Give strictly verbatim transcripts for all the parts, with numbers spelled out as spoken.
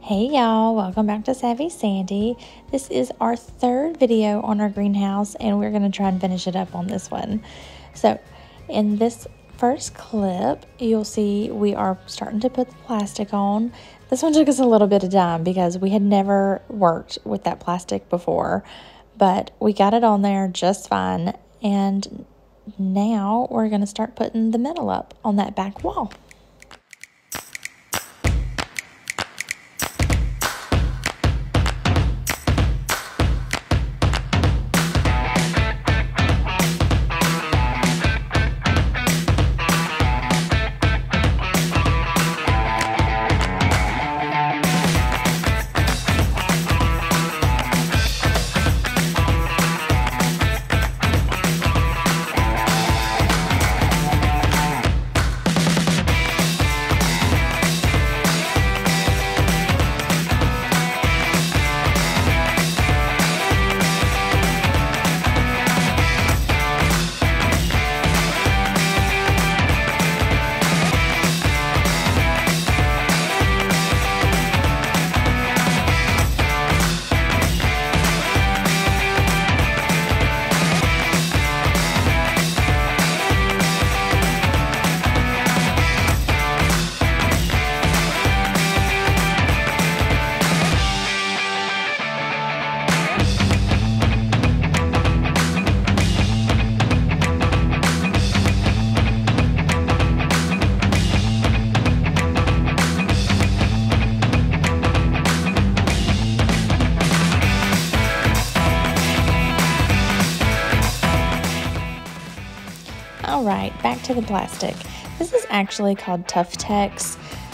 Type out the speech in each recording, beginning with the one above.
Hey y'all, welcome back to Savvy Sandy. This is our third video on our greenhouse and we're going to try and finish it up on this one. So in this first clip, you'll see we are starting to put the plastic on. This one took us a little bit of time because we had never worked with that plastic before, but we got it on there just fine. And now we're going to start putting the metal up on that back wall. All right, back to the plastic. This is actually called Pt.three,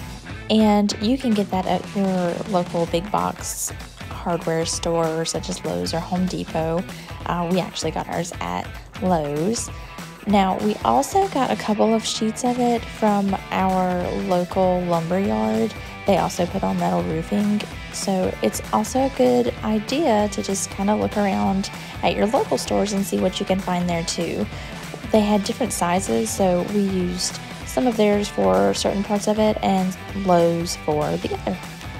and you can get that at your local big box hardware store such as Lowe's or Home Depot. Uh, we actually got ours at Lowe's. Now, we also got a couple of sheets of it from our local lumber yard. They also put on metal roofing, so it's also a good idea to just kind of look around at your local stores and see what you can find there too. They had different sizes, so we used some of theirs for certain parts of it and Lowe's for the other.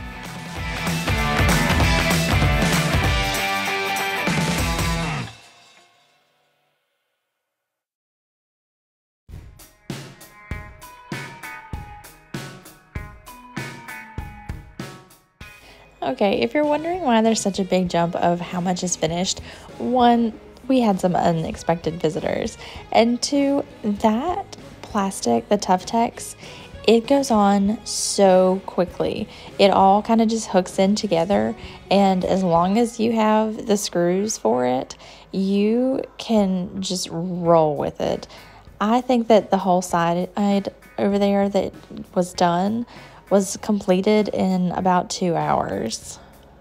Okay, if you're wondering why there's such a big jump of how much is finished, one, we had some unexpected visitors, and two, that plastic, the Pt.three, it goes on so quickly. It all kind of just hooks in together, and as long as you have the screws for it, you can just roll with it. I think that the whole side over there that was done was completed in about two hours.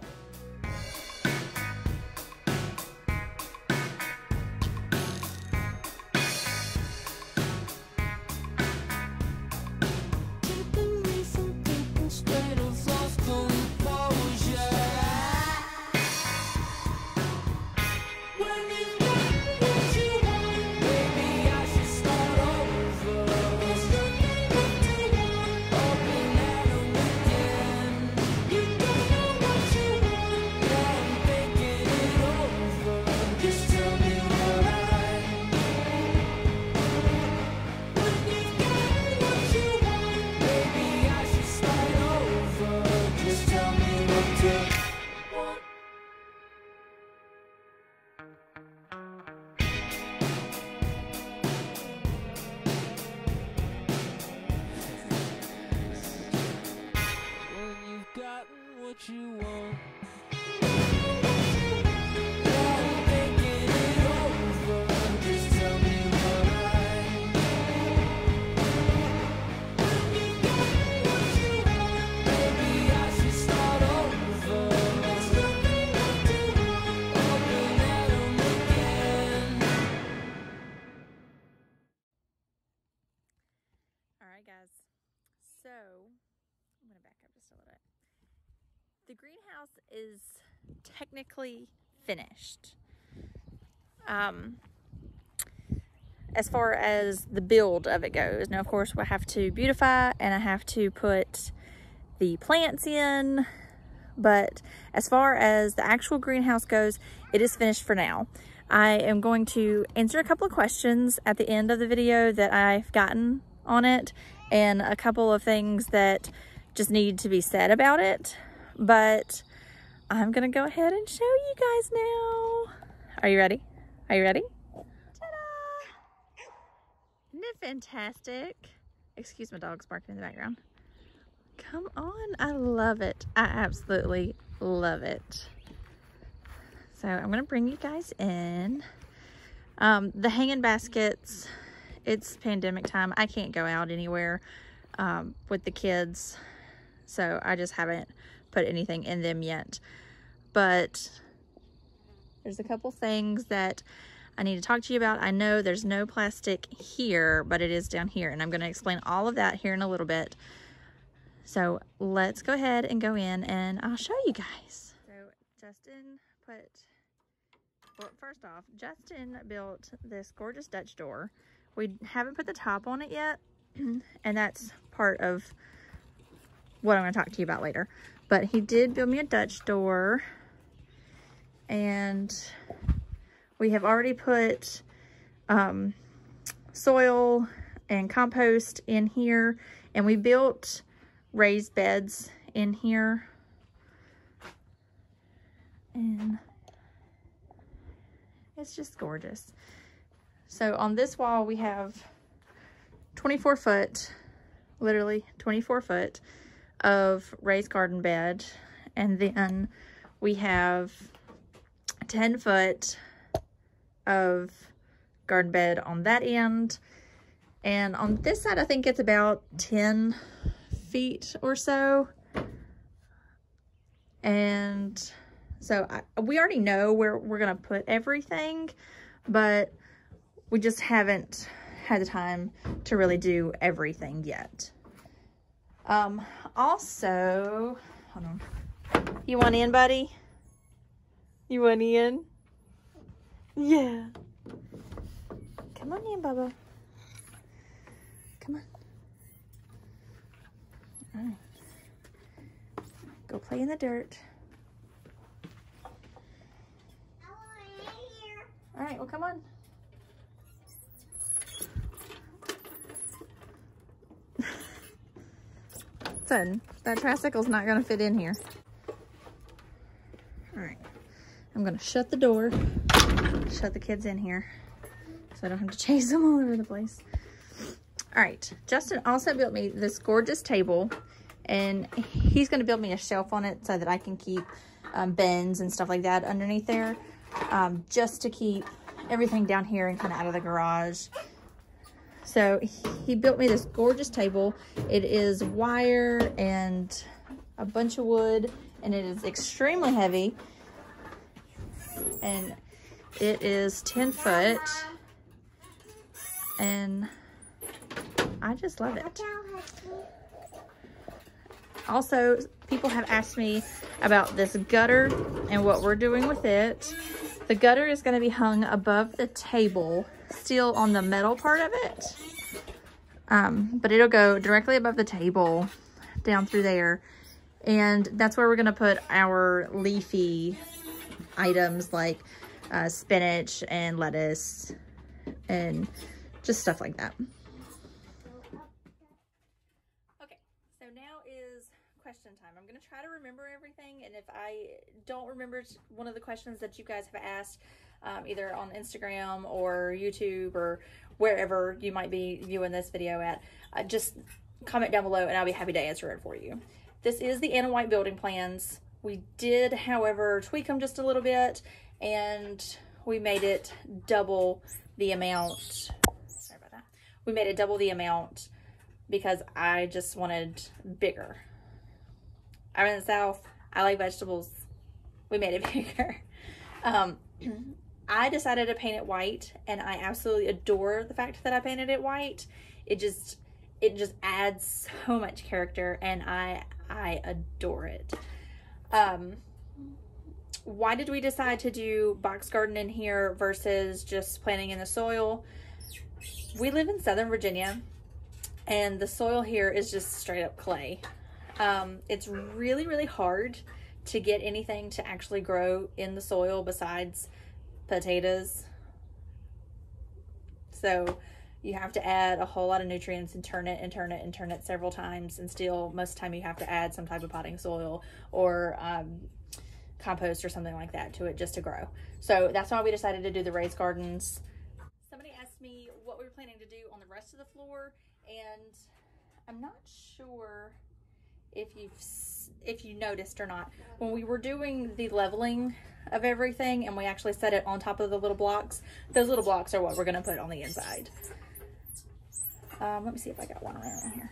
You want. Alright guys, so I'm going to back up just a little bit. The greenhouse is technically finished. Um, as far as the build of it goes. Now, of course, we'll have to beautify and I have to put the plants in, but as far as the actual greenhouse goes, it is finished for now. I am going to answer a couple of questions at the end of the video that I've gotten on it, and a couple of things that just need to be said about it, but I'm gonna go ahead and show you guys now. Are you ready? Are you ready? Ta-da! Isn't it fantastic? Excuse my dogs barking in the background. Come on, I love it. I absolutely love it. So I'm gonna bring you guys in. Um, the hanging baskets, it's pandemic time. I can't go out anywhere um, with the kids, so I just haven't put anything in them yet. But there's a couple things that I need to talk to you about. I know there's no plastic here, but it is down here, and I'm gonna explain all of that here in a little bit. So let's go ahead and go in and I'll show you guys. So Justin put, well, first off, Justin built this gorgeous Dutch door. We haven't put the top on it yet, and that's part of what I'm gonna talk to you about later. But he did build me a Dutch door, and we have already put um, soil and compost in here, and we built raised beds in here. And it's just gorgeous. So on this wall we have twenty-four foot, literally twenty-four foot of raised garden bed, and then we have ten foot of garden bed on that end, and on this side I think it's about ten feet or so. And so I, we already know where we're gonna put everything, but we just haven't had the time to really do everything yet. Um, also, hold on. You want in, buddy? You want in? Yeah. Come on in, Bubba. Come on. All right. Go play in the dirt. All right, well, come on. Son, that tricycle's not gonna fit in here. All right, I'm gonna shut the door, shut the kids in here, so I don't have to chase them all over the place. All right, Justin also built me this gorgeous table, and he's gonna build me a shelf on it so that I can keep um, bins and stuff like that underneath there, um, just to keep everything down here and kind of out of the garage. So he built me this gorgeous table. It is wire and a bunch of wood, and it is extremely heavy, and it is ten foot, and I just love it. Also, people have asked me about this gutter and what we're doing with it. The gutter is going to be hung above the table, still on the metal part of it, um, but it'll go directly above the table down through there, and that's where we're going to put our leafy items like uh, spinach and lettuce and just stuff like that. Okay, so now is question time. I'm going to try to remember everything, and if I don't remember one of the questions that you guys have asked, um, either on Instagram or YouTube or wherever you might be viewing this video at, uh, just comment down below and I'll be happy to answer it for you. This is the Anna White building plans. We did, however, tweak them just a little bit, and we made it double the amount. Sorry about that. We made it double the amount because I just wanted bigger. I'm in the South. I like vegetables. We made it bigger. Um, I decided to paint it white, and I absolutely adore the fact that I painted it white. It just, it just adds so much character, and I, I adore it. Um, why did we decide to do box garden in here versus just planting in the soil? We live in Southern Virginia, and the soil here is just straight up clay. Um, it's really, really hard to get anything to actually grow in the soil besides potatoes. So you have to add a whole lot of nutrients and turn it and turn it and turn it several times, and still most of the time you have to add some type of potting soil or um, compost or something like that to it just to grow. So that's why we decided to do the raised gardens. Somebody asked me what we were planning to do on the rest of the floor, and I'm not sure if you've if you noticed or not. When we were doing the leveling of everything and we actually set it on top of the little blocks, those little blocks are what we're going to put on the inside. Um, let me see if I got one around here.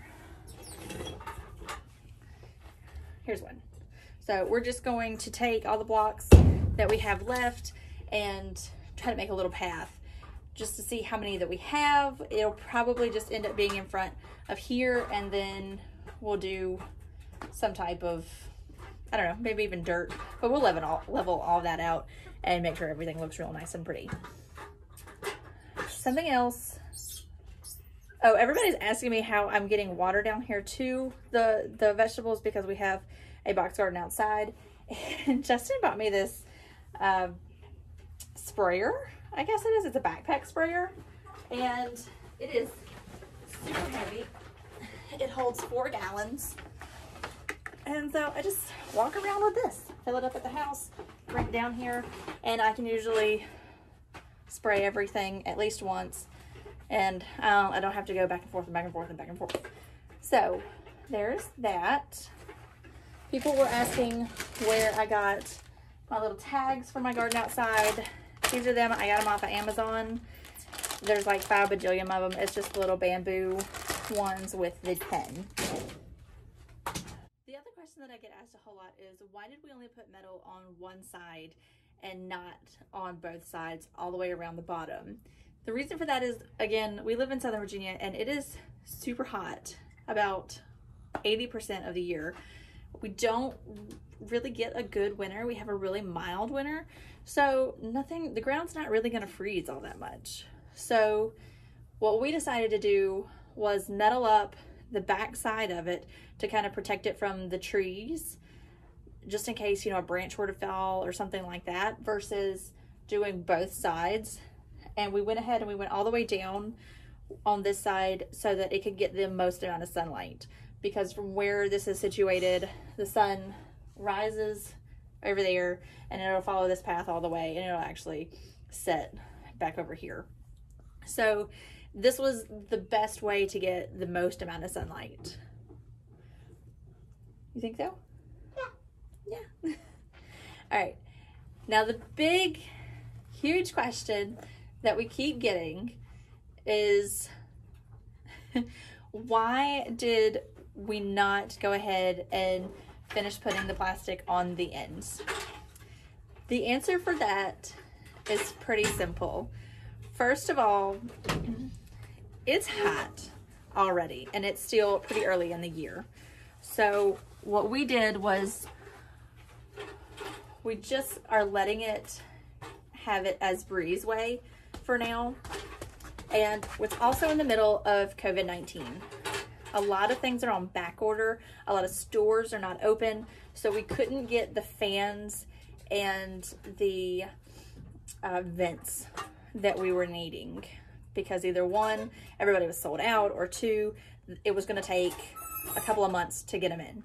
Here's one. So we're just going to take all the blocks that we have left and try to make a little path just to see how many that we have. It'll probably just end up being in front of here, and then we'll do some type of, I don't know, maybe even dirt, but we'll level all, level all that out and make sure everything looks real nice and pretty. Something else. Oh, everybody's asking me how I'm getting water down here to the, the vegetables because we have a box garden outside. And Justin bought me this uh, sprayer, I guess it is. It's a backpack sprayer, and it is super heavy. It holds four gallons. And so I just walk around with this, fill it up at the house, bring it down here, and I can usually spray everything at least once. And um, I don't have to go back and forth and back and forth and back and forth. So there's that. People were asking where I got my little tags for my garden outside. These are them. I got them off of Amazon. There's like five bajillion of them. It's just little bamboo ones with the pen. The other question that I get asked a whole lot is, why did we only put metal on one side and not on both sides all the way around the bottom? The reason for that is, again, we live in Southern Virginia and it is super hot about eighty percent of the year. We don't really get a good winter. We have a really mild winter. So nothing, the ground's not really gonna freeze all that much. So what we decided to do was metal up the back side of it to kind of protect it from the trees, just in case, you know, a branch were to fall or something like that, versus doing both sides. And we went ahead and we went all the way down on this side so that it could get the most amount of sunlight, because from where this is situated, the sun rises over there and it'll follow this path all the way and it'll actually set back over here. So this was the best way to get the most amount of sunlight. You think so? Yeah. Yeah. All right. Now the big, huge question that we keep getting is, why did we not go ahead and finish putting the plastic on the ends? The answer for that is pretty simple. First of all, it's hot already and it's still pretty early in the year. So what we did was we just are letting it have it as breezeway for now. And it's also in the middle of COVID nineteen. A lot of things are on back order. A lot of stores are not open. So we couldn't get the fans and the uh, vents that we were needing, because either one, everybody was sold out, or two, it was gonna take a couple of months to get them in.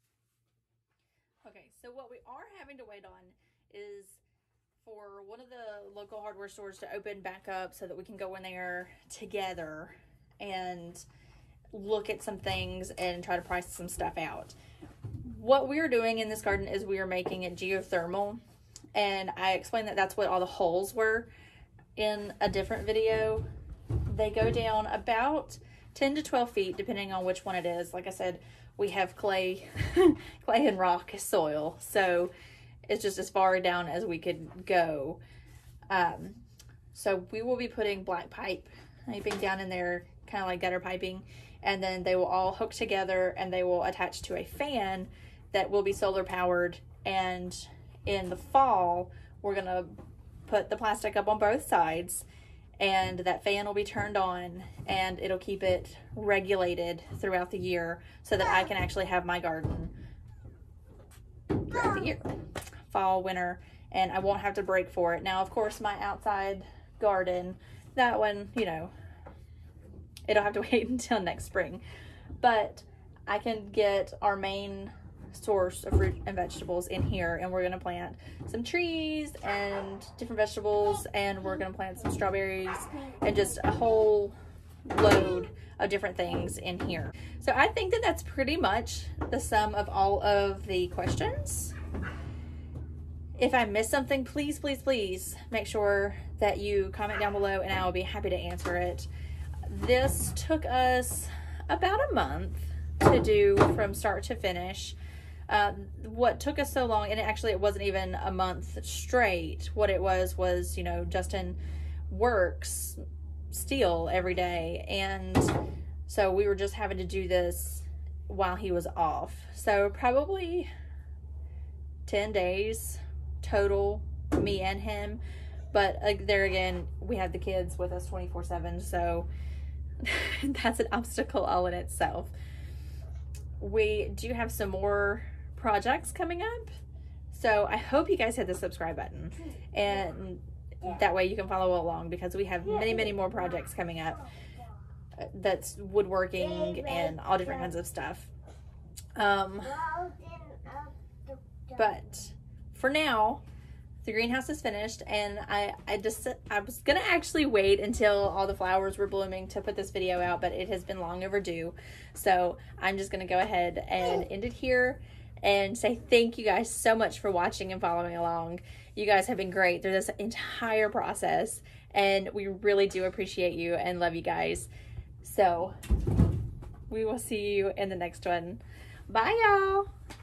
Okay, so what we are having to wait on is for one of the local hardware stores to open back up so that we can go in there together and look at some things and try to price some stuff out. What we are doing in this garden is we are making it geothermal, and I explained that that's what all the holes were in a different video. They go down about ten to twelve feet depending on which one it is. Like I said, we have clay clay and rock soil, so it's just as far down as we could go. Um, so we will be putting black pipe piping down in there, kind of like gutter piping, and then they will all hook together and they will attach to a fan that will be solar powered. And in the fall, we're gonna put the plastic up on both sides, and that fan will be turned on and it'll keep it regulated throughout the year so that I can actually have my garden throughout the year, fall, winter, and I won't have to break for it. Now, of course, my outside garden, that one, you know, it'll have to wait until next spring, but I can get our main source of fruit and vegetables in here, and we're going to plant some trees and different vegetables, and we're going to plant some strawberries and just a whole load of different things in here. So I think that that's pretty much the sum of all of the questions. If I missed something, please, please, please make sure that you comment down below and I will be happy to answer it. This took us about a month to do from start to finish. Uh, what took us so long, and it actually it wasn't even a month straight. What it was was, you know, Justin works still every day, and so we were just having to do this while he was off. So probably ten days total, me and him. But uh, there again, we have the kids with us twenty-four seven, so that's an obstacle all in itself. We do have some more projects coming up, so I hope you guys hit the subscribe button, and that way you can follow along, because we have many many more projects coming up. That's woodworking and all different kinds of stuff. Um, but for now, the greenhouse is finished, and I, I just, I was gonna actually wait until all the flowers were blooming to put this video out, but it has been long overdue. So I'm just gonna go ahead and end it here and say thank you guys so much for watching and following along. You guys have been great through this entire process, and we really do appreciate you and love you guys. So we will see you in the next one. Bye, y'all.